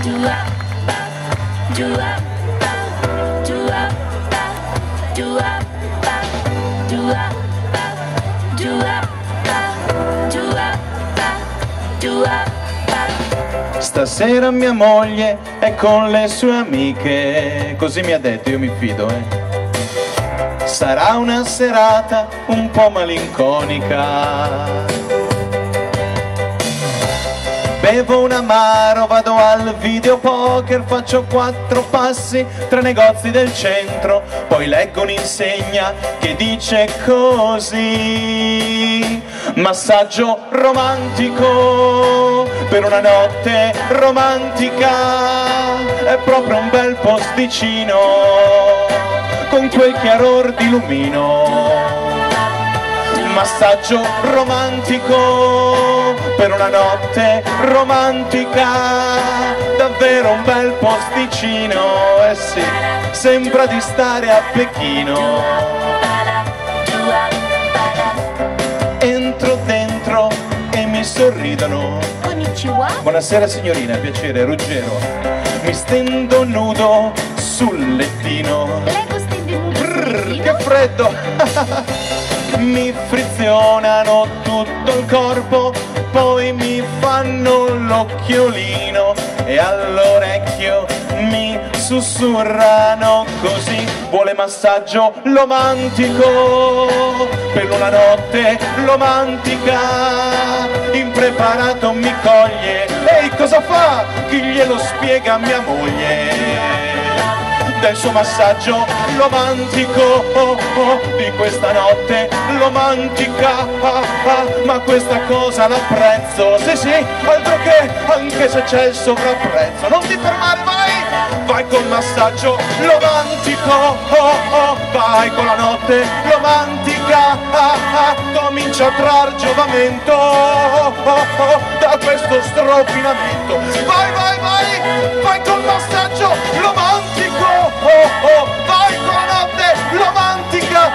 Stasera mia moglie è con le sue amiche, così mi ha detto, io mi fido, Sarà una serata un po' malinconica. Bevo un amaro, vado al videopoker, faccio 4 passi tra negozi del centro, poi leggo un'insegna che dice così: massaggio romantico per una notte romantica. È proprio un bel posticino con quel chiaror di lumino. Massaggio romantico per una notte romantica, davvero un bel posticino, eh sì, sembra di stare a Pechino. Entro dentro e mi sorridono. Buonasera signorina, piacere, Ruggero. Mi stendo nudo sul lettino. Che freddo! Mi frizionano tutto il corpo, poi mi fanno l'occhiolino e all'orecchio mi sussurrano così: vuole massaggio romantico per una notte romantica. Impreparato mi coglie, ehi cosa fa? Chi glielo spiega a mia moglie del suo massaggio romantico, di questa notte romantica, ma questa cosa l'apprezzo, sì sì, altro che, anche se c'è il sovrapprezzo. Non ti fermare, vai, vai col massaggio romantico, vai con la notte romantica, comincia a trar giovamento da questo strofinamento. Vai, vai, vai, vai col massaggio romantico, vai con la notte romantica,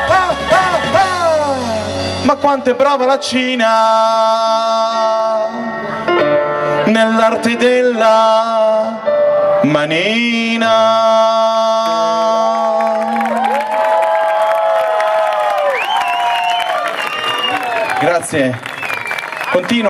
ma quanto è brava la Cina nell'arte della manina. Grazie.